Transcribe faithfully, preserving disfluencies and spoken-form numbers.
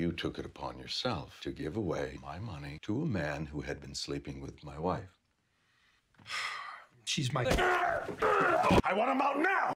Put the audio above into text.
you took it upon yourself to give away my money to a man who had been sleeping with my wife. She's my... I want him out now!